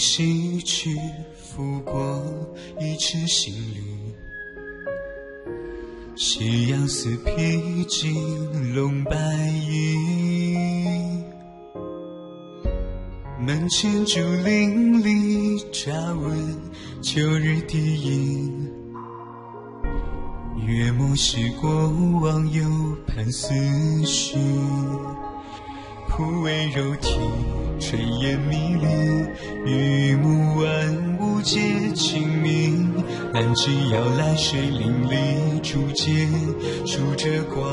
西去，拂过一池心里。夕阳似披金笼白衣，门前竹林里乍闻秋日低吟。月末时过往又盼思绪，铺围柔体，炊烟迷离，雨幕万物皆清明。南枝摇来水林里，竹节数着光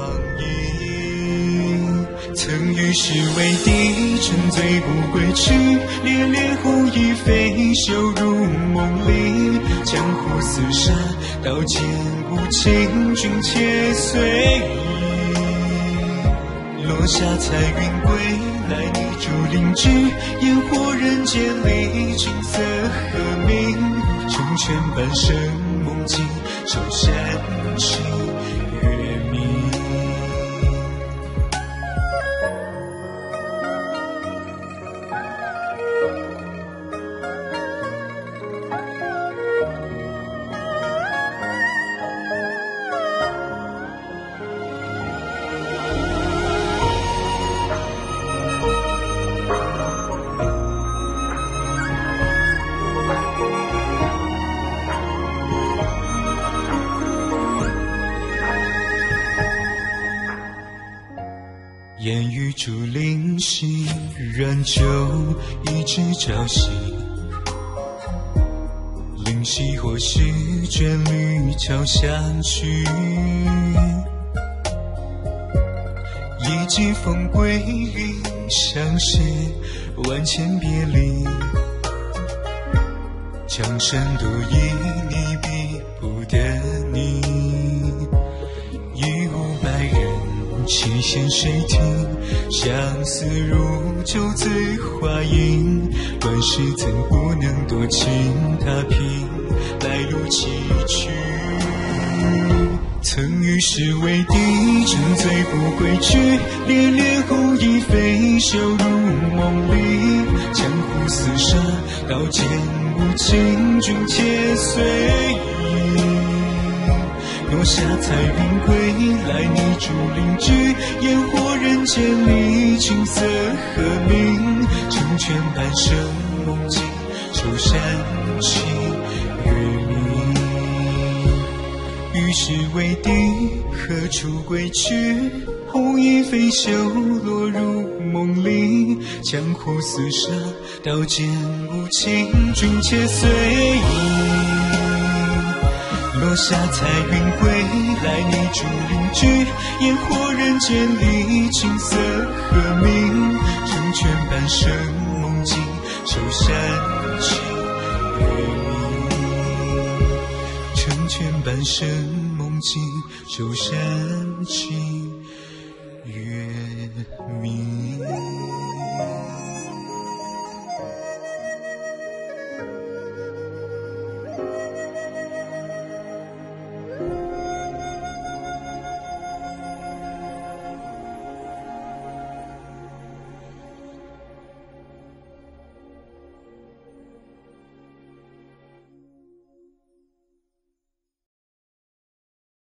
阴。曾与世为敌，沉醉不归去，恋恋红衣飞袖入梦里。江湖厮杀，刀剑无情，君且随意。落下彩云归来，泥珠林居，烟火人间里，景色和鸣。成全半生梦境，手山起月明。烟雨竹林西，软酒一直朝夕。灵犀或许眷侣桥相去，一季风归云相携，万千别离。江山独一，你比不得你。100-500人，七弦谁听？相思如酒醉花影，乱世怎不能多情？踏平来路崎岖。曾与世为敌，沉醉不归去，恋恋红衣飞袖入梦里。江湖厮杀，刀剑无情，君且随意。落下彩云归来，泥珠林居，烟火人间里，景色和鸣。成全半生梦境，手山起月明。与世为敌，何处归去？红衣飞袖落入梦里。江湖厮杀，刀剑无情，君且随意。落下彩云归来，泥珠林居，烟火人间里，景色和鸣。成全半生梦境，手山起月明。成全半生梦境，手山起月